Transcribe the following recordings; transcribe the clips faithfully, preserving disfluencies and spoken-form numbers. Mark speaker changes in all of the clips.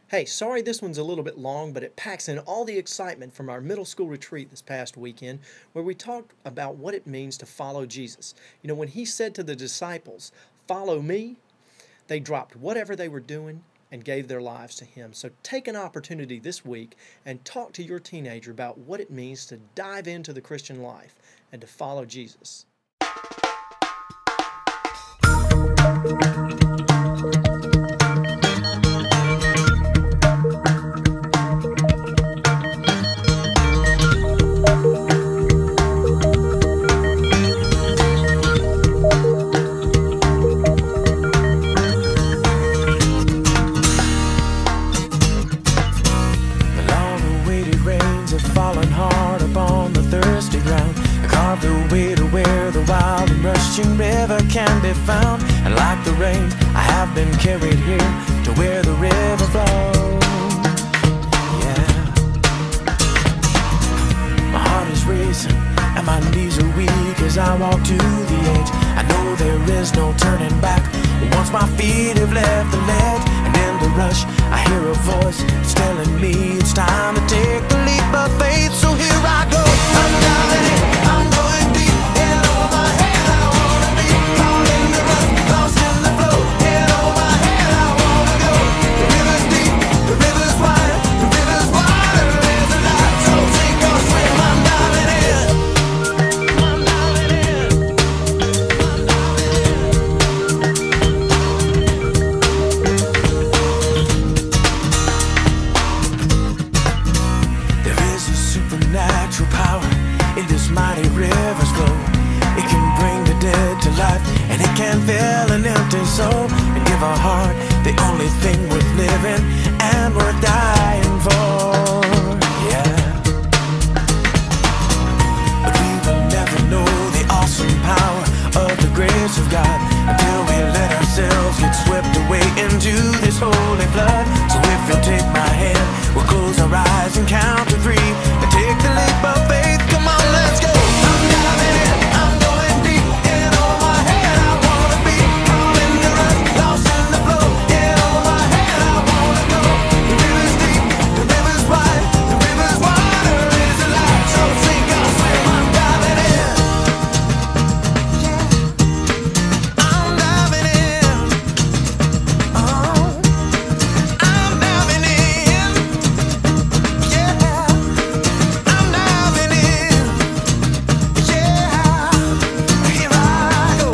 Speaker 1: Hey, sorry this one's a little bit long, but it packs in all the excitement from our middle school retreat this past weekend, where we talked about what it means to follow Jesus. You know, when he said to the disciples, "Follow me," they dropped whatever they were doing and gave their lives to him. So take an opportunity this week and talk to your teenager about what it means to dive into the Christian life and to follow Jesus.
Speaker 2: Falling hard upon the thirsty ground, carved the way to where the wild and rushing river can be found. And like the rain, I have been carried here to where the river flows. Yeah, my heart is racing and my knees are weak as I walk to the edge. I know there is no turning back once my feet have left the ledge. And in the rush, I hear a voice, it's telling me it's time to take the leap of faith. So here I go, I'm diving in, I'm going deep, head over my head, I wanna be caught in the rush, lost in the flow, head over my head, I wanna go. The river's deep, the river's wide, the river's wider, there's a light, so sink or swim, I'm diving in, I'm diving in, I'm diving in. There is a supernatural power in this mighty river's flow. It can bring the dead to life, and it can fill an empty soul, and give a heart the only thing worth living and worth dying for. Yeah, but we will never know the awesome power of the grace of God until we let ourselves get swept away into this holy flood. So if you'll take my hand, we'll close our eyes and count to three and take the leap of faith. Come on, let's go. I'm diving in, I'm going deep, head over my head, I wanna be caught in the rush, lost in the flow, head over my head, I wanna go. The river's deep, the river's wide, the river's wider, there's a light, so sink or swim, I'm diving in. I'm diving in. Oh, I'm diving in. Yeah, I'm diving in. Yeah, here I go.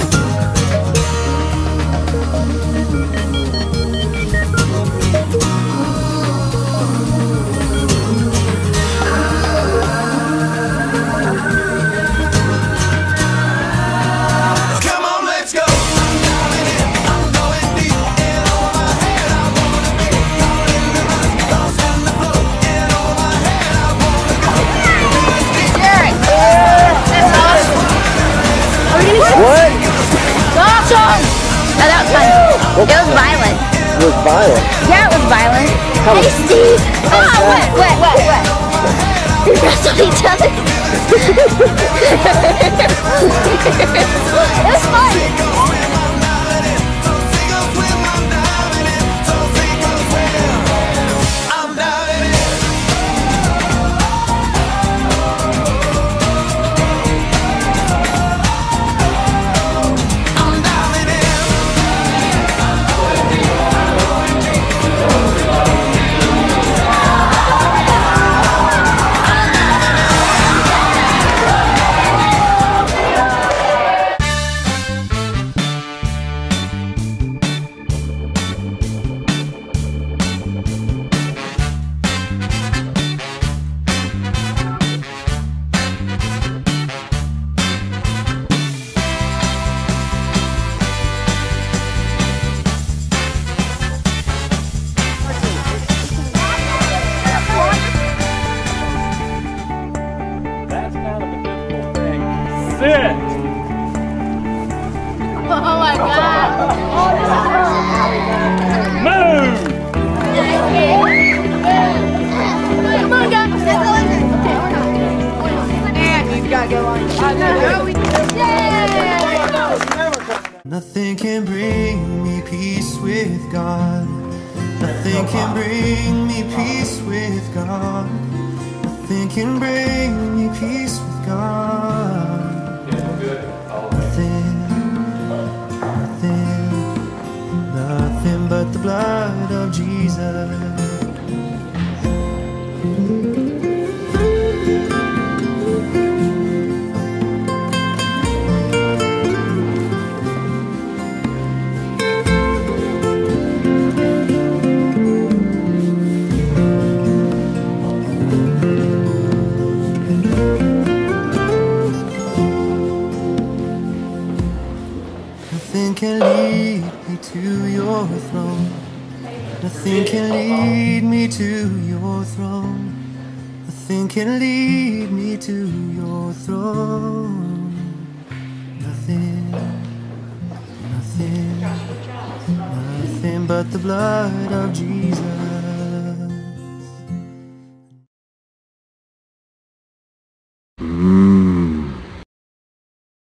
Speaker 2: Come on, let's go. I'm diving in, I'm going deep, head over my head, I wanna be caught in the rush, lost in the flow, head over my head, I wanna go.
Speaker 3: Derek, that's awesome. Are we gonna
Speaker 4: What?
Speaker 3: It's awesome. No, that was fun. It was violent.
Speaker 4: It was violent.
Speaker 3: Yeah, it was violent.
Speaker 4: How
Speaker 3: Hey,
Speaker 4: was-
Speaker 3: Steve.
Speaker 4: how was
Speaker 3: Ah,
Speaker 4: that?
Speaker 3: what, what, what, what? We wrestled each other. It was fun.
Speaker 2: I'm diving in. I'm diving in.
Speaker 5: That's kind of a difficult thing. Sit!
Speaker 3: Oh my God.
Speaker 5: Move!
Speaker 3: Come on, guys. And you gotta go on.
Speaker 2: Nothing can bring me peace with God
Speaker 4: Nothing can bring me peace with God. Nothing can bring me peace with God. Nothing, nothing, nothing but the blood of Jesus. Nothing can lead me to your throne. Nothing can lead me to your throne. Nothing can lead me to your throne. Nothing, nothing, nothing but the blood of Jesus.